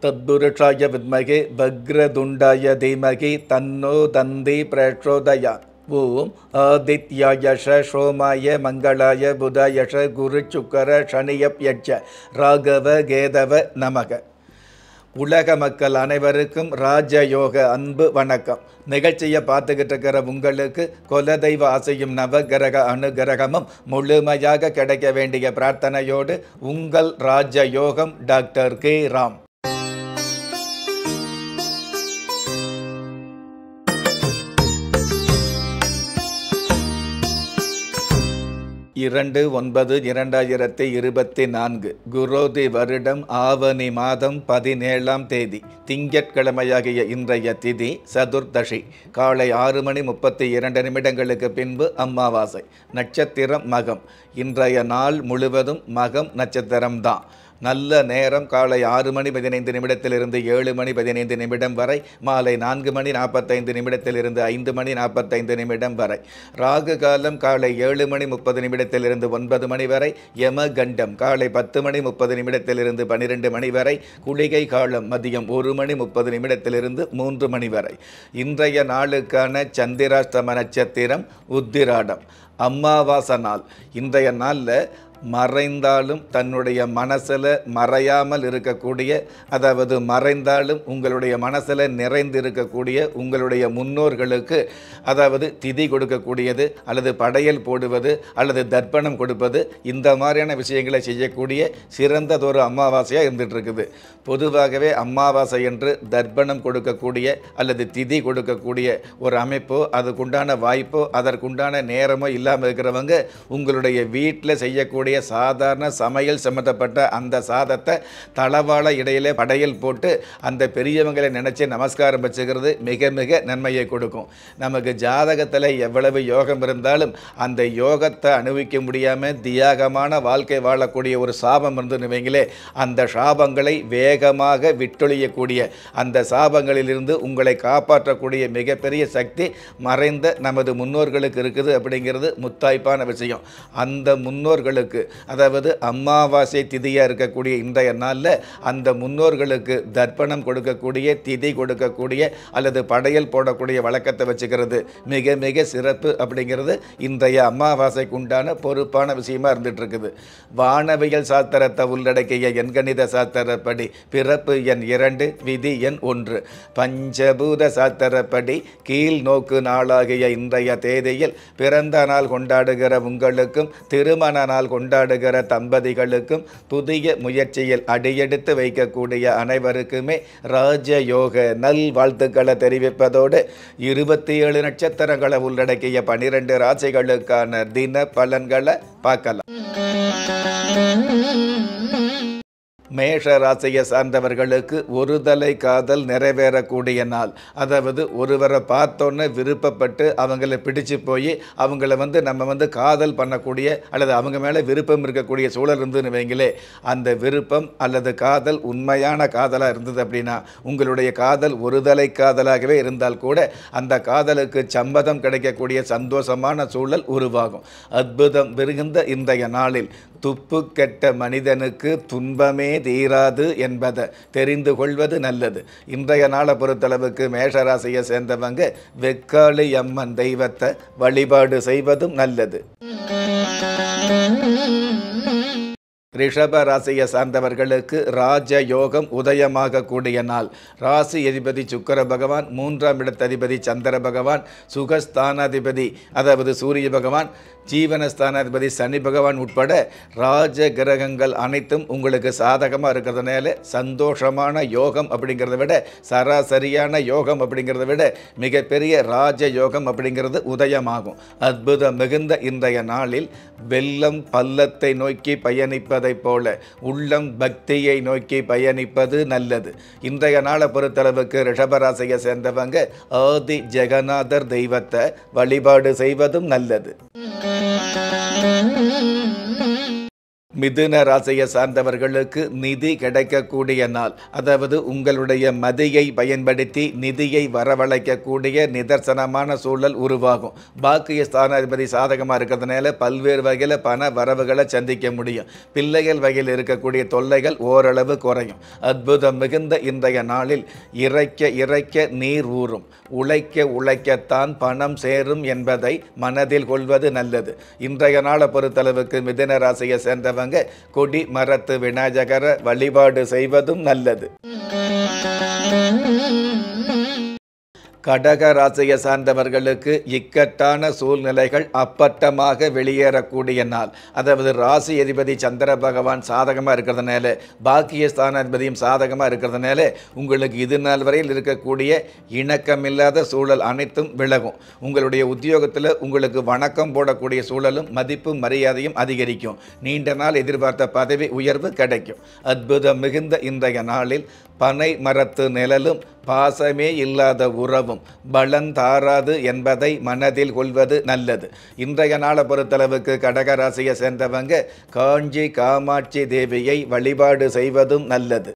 தத்புருஷாய வித்மகே வக்ரதுண்டாய தீமகி தன்னோ தந்தி பிரச்சோதயாத். ஓம் ஆதித்யாயஷ சோமாய மங்களாய புதாயஷ குரு சுக்கர சனியப்யட்ச ராகவ கேதவ நமக. உலக மக்கள் அனைவருக்கும் ராஜயோக அன்பு வணக்கம். நிகழ்ச்சியை பார்த்துக்கிட்டு இருக்கிற உங்களுக்கு குலதெய்வ ஆசையும் நவகிரக அனுகிரகமும் முழுமையாக கிடைக்க வேண்டிய பிரார்த்தனையோடு உங்கள் ராஜயோகம் டாக்டர் கே ராம். 2/9/2024 குரோதி வருடம் ஆவணி மாதம் 17ஆம் தேதி திங்கட்கிழமையாகிய இன்றைய திதி சதுர்தசி. காலை 6:32 பின்பு அமாவாசை. நட்சத்திரம் மகம். இன்றைய நாள் முழுவதும் மகம் நட்சத்திரம்தான். நல்ல நேரம் காலை 6:15 7 15 வரை, மாலை 4:45 5:45 வரை. ராகு காலம் காலை 7:30 9 வரை. யம கண்டம் காலை 10:30 12 வரை. குளிகை காலம் மதியம் 1:30 3 வரை. இன்றைய நாளுக்கான சந்திராஷ்டம நட்சத்திரம் உத்திராடம். அமாவாசை நாள். இன்றைய நாளில் மறைந்தாலும் தன்னுடைய மனசில் மறையாமல் இருக்கக்கூடிய, அதாவது மறைந்தாலும் உங்களுடைய மனசில் நிறைந்து இருக்கக்கூடிய உங்களுடைய முன்னோர்களுக்கு, அதாவது திதி கொடுக்கக்கூடியது அல்லது படையல் போடுவது அல்லது தர்ப்பணம் கொடுப்பது, இந்த மாதிரியான விஷயங்களை செய்யக்கூடிய சிறந்ததொரு அமாவாசையாக இருந்துகிட்டு இருக்குது. பொதுவாகவே அமாவாசை என்று தர்ப்பணம் கொடுக்கக்கூடிய அல்லது திதி கொடுக்கக்கூடிய ஒரு அமைப்போ அதுக்குண்டான வாய்ப்போ அதற்குண்டான நேரமோ இல்லாமல் இருக்கிறவங்க உங்களுடைய வீட்டில் செய்யக்கூடிய சாதாரண சமையல் சம்மந்தப்பட்ட அந்த சாதத்தை தளவாழ இடையிலே படையல் போட்டு அந்த பெரியவங்களை நினைச்சு நமஸ்காரம் வச்சுக்கிறது மிக மிக நன்மையை கொடுக்கும். நமக்கு ஜாதகத்தில் எவ்வளவு யோகம் இருந்தாலும் அந்த யோகத்தை அனுபவிக்க முடியாமல் தியாகமான வாழ்க்கை வாழக்கூடிய ஒரு சாபம் இருந்துன்னு வைங்களே, அந்த சாபங்களை வேகமாக விட்டொழியக்கூடிய, அந்த சாபங்களிலிருந்து உங்களை காப்பாற்றக்கூடிய மிகப்பெரிய சக்தி மறைந்த நமது முன்னோர்களுக்கு இருக்குது அப்படிங்கிறது முத்தாய்ப்பான விஷயம். அந்த முன்னோர்களுக்கு, அதாவது அமாவாசை திதியாக இருக்கக்கூடிய இன்றைய நாளில் அந்த முன்னோர்களுக்கு தர்ப்பணம் கொடுக்கக்கூடிய, திதி கொடுக்கக்கூடிய அல்லது படையல் போடக்கூடிய வழக்கத்தை வச்சுக்கிறது மிக மிக சிறப்பு அப்படிங்கிறது இன்றைய அமாவாசைக்கு உண்டான பொறுப்பான விஷயமா இருந்துட்டு இருக்குது. வானவியல் சாஸ்திரத்தை உள்ளடக்கிய எண்கணித சாஸ்திரப்படி பிறப்பு எண் 2, விதி எண் 1. பஞ்சபூத சாஸ்திரப்படி கீழ் நோக்கு நாளாகிய இன்றைய தேதியில் பிறந்த நாள் கொண்டாடுகிற உங்களுக்கும் திருமண நாள் கொண்டாடுகிற தம்பதிகளுக்கும் புதிய முயற்சியில் அடியெடுத்து வைக்கக்கூடிய அனைவருக்குமே ராஜயோக நல் வாழ்த்துக்களை தெரிவிப்பதோடு 27 நட்சத்திரங்களை உள்ளடக்கிய 12 ராசிகளுக்கான தின பலன்களை பார்க்கலாம். மேஷ ராசியை சார்ந்தவர்களுக்கு ஒருதலை காதல் நிறைவேறக்கூடிய நாள். அதாவது ஒருவரை பார்த்தோன்னே விருப்பப்பட்டு அவங்கள பிடிச்சு போய் அவங்கள நம்ம காதல் பண்ணக்கூடிய அல்லது அவங்க மேலே விருப்பம் இருக்கக்கூடிய சூழல் இருந்துன்னு வைங்களே, அந்த விருப்பம் அல்லது காதல் உண்மையான காதலாக இருந்தது அப்படின்னா, உங்களுடைய காதல் ஒருதலை காதலாகவே இருந்தால் கூட அந்த காதலுக்கு சம்மதம் கிடைக்கக்கூடிய சந்தோஷமான சூழல் உருவாகும். அற்புதம் மிகுந்த இன்றைய நாளில் துப்பு கெட்ட மனிதனுக்கு துன்பமே தீராது என்பதை தெரிந்து கொள்வது நல்லது. இன்றைய நாளை பொறுத்தளவுக்கு மேஷராசியை சேர்ந்தவங்க வெக்காளி அம்மன் தெய்வத்தை வழிபாடு செய்வதும் நல்லது. ரிஷப ராசியை சார்ந்தவர்களுக்கு ராஜயோகம் உதயமாக கூடிய நாள். ராசி அதிபதி சுக்கிர பகவான், 3ஆம் இடத்ததிபதி சந்திர பகவான், சுகஸ்தானாதிபதி அதாவது சூரிய பகவான், ஜீவனஸ்தானாதிபதி சனி பகவான் உட்பட ராஜ கிரகங்கள் அனைத்தும் உங்களுக்கு சாதகமாக இருக்கிறதுனால சந்தோஷமான யோகம் அப்படிங்கிறத விட, சராசரியான யோகம் அப்படிங்கிறத விட மிகப்பெரிய ராஜ யோகம் அப்படிங்கிறது உதயமாகும். அற்புதம் மிகுந்த இன்றைய நாளில் வெள்ளம் பள்ளத்தை நோக்கி பயணிப்பதை போல உள்ளம் பக்தியை நோக்கி பயணிப்பது நல்லது. இன்றைய நாளை பொறுத்தளவுக்கு ரிஷபராசியை சேர்ந்தவங்க ஆதி ஜெகநாதர் தெய்வத்தை வழிபாடு செய்வதும் நல்லது. மிதுன ராசியை சார்ந்தவர்களுக்கு நிதி கிடைக்கக்கூடிய நாள். அதாவது உங்களுடைய மதியை பயன்படுத்தி நிதியை வரவழைக்கக்கூடிய நிதர்சனமான சூழல் உருவாகும். பாக்கிய ஸ்தானாதிபதி சாதகமாக இருக்கிறதுனால பல்வேறு வகையில் பண வரவுகளை சந்திக்க முடியும். பிள்ளைகள் வகையில் இருக்கக்கூடிய தொல்லைகள் ஓரளவு குறையும். அற்புதம் மிகுந்த இன்றைய நாளில் இறைக்க இறைக்க நீர் ஊறும். உழைக்க உழைக்கத்தான் பணம் சேரும் என்பதை மனதில் கொள்வது நல்லது. இன்றைய நாளை பொறுத்தளவுக்கு மிதுன ராசியை சேர்ந்தவங்க கொடி மரத்து விநாயகரை வழிபாடு செய்வதும் நல்லது. கடக ராசியை சார்ந்தவர்களுக்கு இக்கட்டான சூழ்நிலைகள் அப்பட்டமாக வெளியேறக்கூடிய நாள். அதாவது ராசி அதிபதி சந்திர பகவான் சாதகமாக இருக்கிறதுனால பாக்கிய ஸ்தானாதிபதியும் சாதகமாக இருக்கிறதுனால உங்களுக்கு இது நாள் வரையில் இருக்கக்கூடிய இணக்கமில்லாத சூழல் அனைத்தும் விலகும். உங்களுடைய உத்தியோகத்தில் உங்களுக்கு வணக்கம் போடக்கூடிய சூழலும் மதிப்பும் மரியாதையும் அதிகரிக்கும். நீண்ட நாள் எதிர்பார்த்த பதவி உயர்வு கிடைக்கும். அற்புதம் மிகுந்த இன்றைய நாளில் பனை மரத்து நிழலும் பாசமே இல்லாத உறவும் பலன் தாராது என்பதை மனதில் கொள்வது நல்லது. இன்றைய நாளை பொறுத்தளவுக்கு கடகராசியை சேர்ந்தவங்க காஞ்சி காமாட்சி தேவியை வழிபாடு செய்வதும் நல்லது.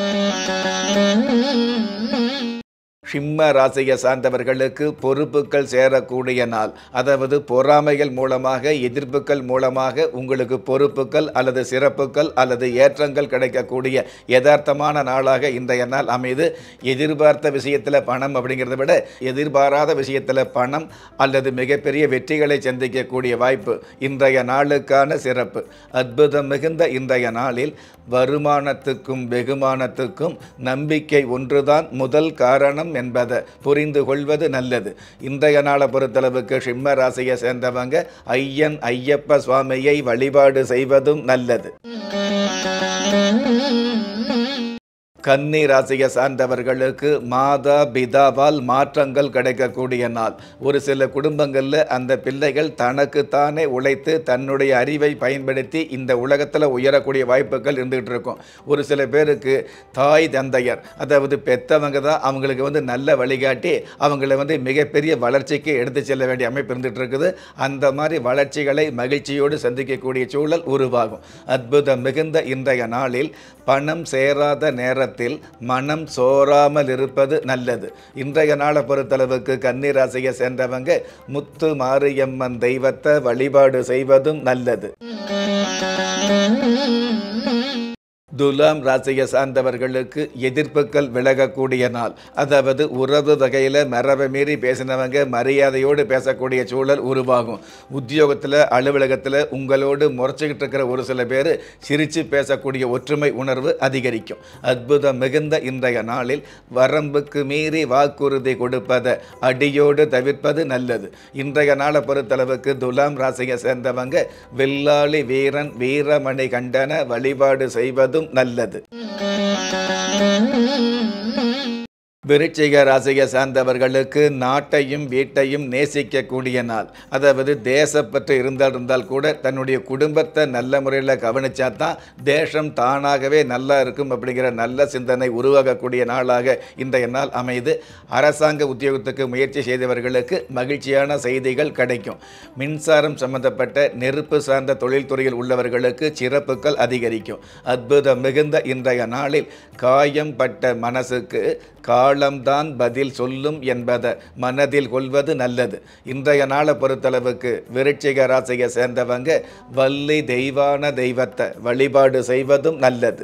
சிம்ம ராசியை சார்ந்தவர்களுக்கு பொறுப்புகள் சேரக்கூடிய நாள். அதாவது பொறாமைகள் மூலமாக எதிர்ப்புகள் மூலமாக உங்களுக்கு பொறுப்புகள் அல்லது சிறப்புகள் அல்லது ஏற்றங்கள் கிடைக்கக்கூடிய யதார்த்தமான நாளாக இன்றைய நாள் அமைது. எதிர்பார்த்த விஷயத்தில் பணம் அப்படிங்கிறத விட எதிர்பாராத விஷயத்தில் பணம் அல்லது மிகப்பெரிய வெற்றிகளை சந்திக்கக்கூடிய வாய்ப்பு இன்றைய நாளுக்கான சிறப்பு. அற்புதம் மிகுந்த இன்றைய நாளில் வருமானத்துக்கும் வெகுமானத்துக்கும் நம்பிக்கை ஒன்றுதான் முதல் காரணம் என்பதை புரிந்து கொள்வது நல்லது. இன்றைய நாளை பொறுத்தளவுக்கு சிம்ம ராசியை சேர்ந்தவங்க ஐயன் ஐயப்ப சுவாமியை வழிபாடு செய்வதும் நல்லது. கன்னி ராசியை சார்ந்தவர்களுக்கு மாதா பிதாவால் மாற்றங்கள் கிடைக்கக்கூடிய நாள். ஒரு சில குடும்பங்களில் அந்த பிள்ளைகள் தனக்குத்தானே உழைத்து தன்னுடைய அறிவை பயன்படுத்தி இந்த உலகத்தில் உயரக்கூடிய வாய்ப்புகள் இருந்துகிட்டு இருக்கும். ஒரு சில பேருக்கு தாய் தந்தையர் அதாவது பெற்றவங்க தான் அவங்களுக்கு நல்ல வழிகாட்டி அவங்கள மிகப்பெரிய வளர்ச்சிக்கு எடுத்து செல்ல வேண்டிய அமைப்பு இருந்துகிட்டு இருக்குது. அந்த மாதிரி வளர்ச்சிகளை மகிழ்ச்சியோடு சந்திக்கக்கூடிய சூழல் உருவாகும். அற்புதம் மிகுந்த இன்றைய நாளில் பணம் சேராத நேரத்தில் மனம் சோராமல் இருப்பது நல்லது. இன்றைய நாளை பொறுத்தளவுக்கு கன்னி ராசியை சேர்ந்தவங்க முத்து மாரியம்மன் தெய்வத்தை வழிபாடு செய்வதும் நல்லது. துலாம் ராசியை சார்ந்தவர்களுக்கு எதிர்ப்புகள் விலகக்கூடிய நாள். அதாவது உறவு வகையில் மரபை மீறி பேசினவங்க மரியாதையோடு பேசக்கூடிய சூழல் உருவாகும். உத்தியோகத்தில் அலுவலகத்தில் உங்களோடு முறைச்சிக்கிட்டு இருக்கிற ஒரு சில பேர் சிரித்து பேசக்கூடிய ஒற்றுமை உணர்வு அதிகரிக்கும். அற்புதம் மிகுந்த இன்றைய நாளில் வரம்புக்கு மீறி வாக்குறுதி கொடுப்பதை அடியோடு தவிர்ப்பது நல்லது. இன்றைய நாளை பொறுத்தளவுக்கு துலாம் ராசியை சேர்ந்தவங்க வெள்ளாளி வீரன் வீரமணி கண்டன வழிபாடு செய்வதும் நல்லது. விருச்சிக ராசியை சார்ந்தவர்களுக்கு நாட்டையும் வீட்டையும் நேசிக்கக்கூடிய நாள். அதாவது தேசப்பற்று இருந்தால் கூட தன்னுடைய குடும்பத்தை நல்ல முறையில் கவனிச்சா தான் தேசம் தானாகவே நல்லா இருக்கும் அப்படிங்கிற நல்ல சிந்தனை உருவாகக்கூடிய நாளாக இன்றைய நாள் அமைது. அரசாங்க உத்தியோகத்துக்கு முயற்சி செய்தவர்களுக்கு மகிழ்ச்சியான செய்திகள் கிடைக்கும். மின்சாரம் சம்பந்தப்பட்ட நெருப்பு சார்ந்த தொழில்துறையில் உள்ளவர்களுக்கு சிறப்புகள் அதிகரிக்கும். அற்புதம் மிகுந்த இன்றைய நாளில் காயம் பட்ட மனசுக்கு காலம்தான் பதில் சொல்லும் என்பதை மனதில் கொள்வது நல்லது. இன்றைய நாளை பொறுத்தளவுக்கு விருச்சிக ராசியை சேர்ந்தவங்க வள்ளி தெய்வான தெய்வத்தை வழிபாடு செய்வதும் நல்லது.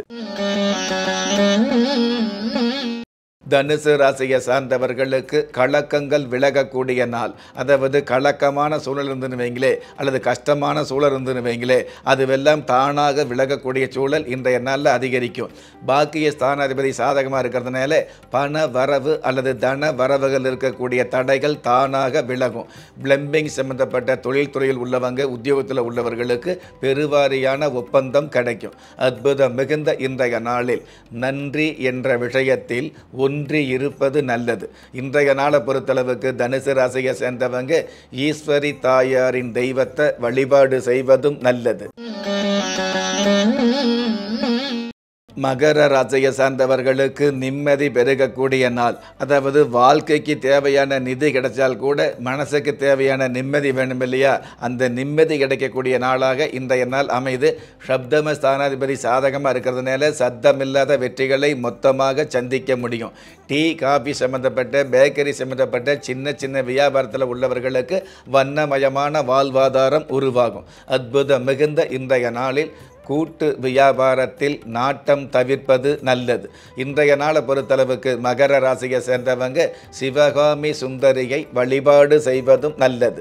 தனுசு ராசியை சார்ந்தவர்களுக்கு கலக்கங்கள் விலகக்கூடிய நாள். அதாவது கலக்கமான சூழல் இருந்துன்னு வைங்களே அல்லது கஷ்டமான சூழல் இருந்துன்னு வைங்களே அதுவெல்லாம் தானாக விலகக்கூடிய சூழல் இன்றைய நாளில் அதிகரிக்கும். பாக்கிய ஸ்தானாதிபதி சாதகமாக இருக்கிறதுனால பண வரவு அல்லது தன வரவுகள் இருக்கக்கூடிய தடைகள் தானாக விலகும். பிளம்பிங் சம்பந்தப்பட்ட தொழில்துறையில் உள்ளவங்க உத்தியோகத்தில் உள்ளவர்களுக்கு பெருவாரியான ஒப்பந்தம் கிடைக்கும். அற்புதம் மிகுந்த இன்றைய நாளில் நன்றி என்ற விஷயத்தில் ஒன்றி இருப்பது நல்லது. இன்றைய நாளை பொறுத்தளவுக்கு தனுசு ராசியை சேர்ந்தவங்க ஈஸ்வரி தாயாரின் தெய்வத்தை வழிபாடு செய்வதும் நல்லது. மகர ராசியை சார்ந்தவர்களுக்கு நிம்மதி பெருகக்கூடிய நாள். அதாவது வாழ்க்கைக்கு தேவையான நிதி கிடைச்சால் கூட மனசுக்கு தேவையான நிம்மதி வேணும் இல்லையா, அந்த நிம்மதி கிடைக்கக்கூடிய நாளாக இன்றைய நாள் அமைது. சப்தம ஸ்தானாதிபதி சாதகமாக இருக்கிறதுனால சத்தமில்லாத வெற்றிகளை மொத்தமாக சந்திக்க முடியும். டீ காபி சம்மந்தப்பட்ட பேக்கரி சம்மந்தப்பட்ட சின்ன சின்ன வியாபாரத்தில் உள்ளவர்களுக்கு வண்ணமயமான வாழ்வாதாரம் உருவாகும். அற்புதம் மிகுந்த இன்றைய நாளில் கூட்டு வியாபாரத்தில் நாட்டம் தவிர்ப்பது நல்லது. இன்றைய நாளை பொறுத்தளவுக்கு மகர ராசியை சேர்ந்தவங்க சிவகாமி சுந்தரியை வழிபாடு செய்வதும் நல்லது.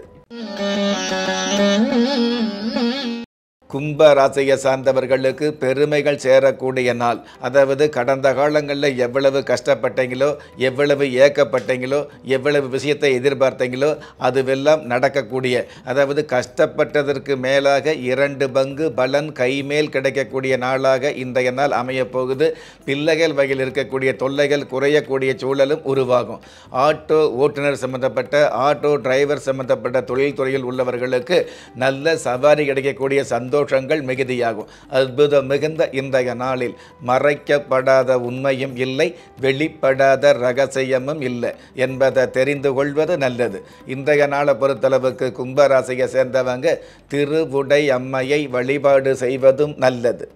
கும்ப ராசியை சார்ந்தவர்களுக்கு பெருமைகள் சேரக்கூடிய நாள். அதாவது கடந்த காலங்களில் எவ்வளவு கஷ்டப்பட்டீங்களோ, எவ்வளவு ஏக்கப்பட்டீங்களோ, எவ்வளவு விஷயத்தை எதிர்பார்த்தீங்களோ அதுவெல்லாம் நடக்கக்கூடிய, அதாவது கஷ்டப்பட்டதற்கு மேலாக 2 பங்கு பலன் கைமேல் கிடைக்கக்கூடிய நாளாக இன்றைய நாள் அமையப்போகுது. பிள்ளைகள் வகையில் இருக்கக்கூடிய தொல்லைகள் குறையக்கூடிய சூழலும் உருவாகும். ஆட்டோ ஓட்டுநர் சம்பந்தப்பட்ட, ஆட்டோ டிரைவர் சம்பந்தப்பட்ட தொழில்துறையில் உள்ளவர்களுக்கு நல்ல சவாரி கிடைக்கக்கூடிய சந்தோஷங்கள் மிகுதியாகும். அற்புதம் மிகுந்த இன்றைய நாளில் மறைக்கப்படாத உண்மையும் இல்லை, வெளிப்படாத ரகசியமும் இல்லை என்பதை தெரிந்து கொள்வது நல்லது. இன்றைய நாளை பொறுத்தளவுக்கு கும்பராசியை சேர்ந்தவங்க திருவுடை அம்மையை வழிபாடு செய்வதும் நல்லது.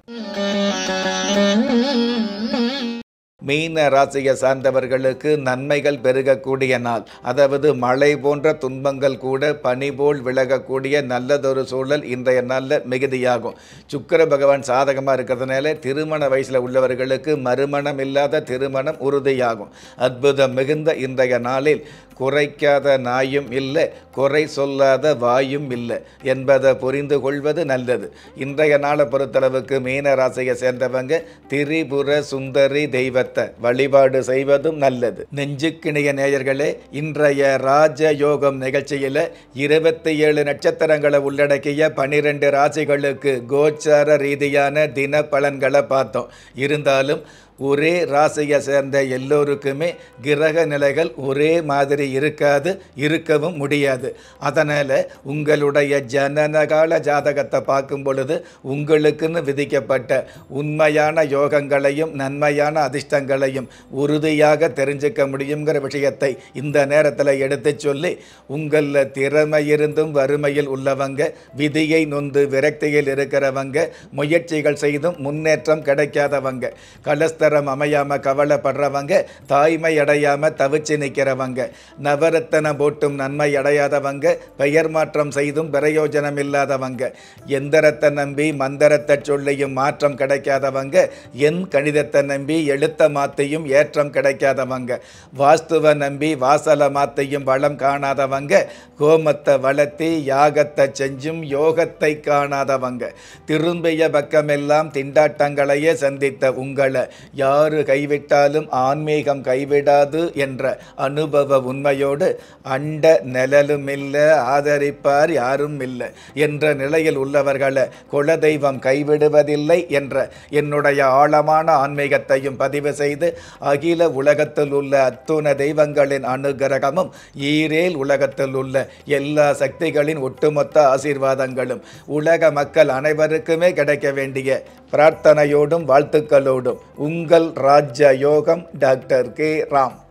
மீன ராசியை சார்ந்தவர்களுக்கு நன்மைகள் பெருகக்கூடிய நாள். அதாவது மழை போன்ற துன்பங்கள் கூட பனி போல் விலகக்கூடிய நல்லதொரு சூழல் இன்றைய நாளில் மிகுதியாகும். சுக்கிர பகவான் சாதகமாக இருக்கிறதுனால திருமண வயசில் உள்ளவர்களுக்கு மறுமணம் இல்லாத திருமணம் உறுதியாகும். அற்புதம் மிகுந்த இன்றைய நாளில் குறைக்காத நாயும் இல்லை, குறை சொல்லாத வாயும் இல்லை என்பதை புரிந்து கொள்வது நல்லது. இன்றைய நாளை பொறுத்தளவுக்கு மீன ராசியை சேர்ந்தவங்க திரிபுர சுந்தரி தெய்வத்தை வழிபாடு செய்வதும் நல்லது. நெஞ்சுக்கிணிய நேயர்களே, இன்றைய ராஜயோகம் நிகழ்ச்சியில் 27 நட்சத்திரங்களை உள்ளடக்கிய 12 ராசிகளுக்கு கோச்சார ரீதியான தின பலன்களை பார்த்தோம். இருந்தாலும் ஒரே ராசியை சேர்ந்த எல்லோருக்குமே கிரக நிலைகள் ஒரே மாதிரி இருக்காது, இருக்கவும் முடியாது. அதனால் உங்களுடைய ஜனனகால ஜாதகத்தை பார்க்கும் பொழுது உங்களுக்குன்னு விதிக்கப்பட்ட உண்மையான யோகங்களையும் நன்மையான அதிர்ஷ்டங்களையும் உறுதியாக தெரிஞ்சுக்க முடியுங்கிற விஷயத்தை இந்த நேரத்தில் எடுத்து சொல்லி, உங்களில் திறமை இருந்தும் வறுமையில் உள்ளவங்க, விதியை நொந்து விரக்தியில் இருக்கிறவங்க, முயற்சிகள் செய்தும் முன்னேற்றம் கிடைக்காதவங்க, கலஸ்தரம் அமையாம கவலைப்படுறவங்க, தாய்மை அடையாம தவிச்சு நிற்கிறவங்க, நவரத்தன போட்டும் நன்மை அடையாதவங்க, பெயர் மாற்றம் செய்தும் பிரயோஜனம் இல்லாதவங்க, எந்திரத்தை நம்பி மந்திரத்தை சொல்லியும் மாற்றம் கிடைக்காதவங்க, என் கணிதத்தை நம்பி எழுத்த மாத்தையும் ஏற்றம் கிடைக்காதவங்க, வாஸ்துவை நம்பி வாசல மாத்தையும் வளம் காணாதவங்க, கோமத்தை வளர்த்தி யாகத்தை செஞ்சும் யோகத்தை காணாதவங்க, திரும்பிய பக்கமெல்லாம் திண்டாட்டங்களையே சந்தித்த உங்களை யாரு கைவிட்டாலும் ஆன்மீகம் கைவிடாது என்ற அனுபவ உண்மையோடு அண்ட நிழலும் இல்லை, ஆதரிப்பார் யாரும் இல்லை என்ற நிலையில் உள்ளவர்களை குலதெய்வம் கைவிடுவதில்லை என்ற என்னுடைய ஆழமான ஆன்மீகத்தையும் பதிவு செய்து, அகில உலகத்தில் உள்ள அத்துண தெய்வங்களின் அனுகிரகமும் ஈரேல் உலகத்தில் உள்ள எல்லா சக்திகளின் ஒட்டுமொத்த ஆசீர்வாதங்களும் உலக மக்கள் அனைவருக்குமே கிடைக்க வேண்டிய பிரார்த்தனையோடும் வாழ்த்துக்களோடும் உங்கள் ராஜ யோகம் டாக்டர் கே ராம்.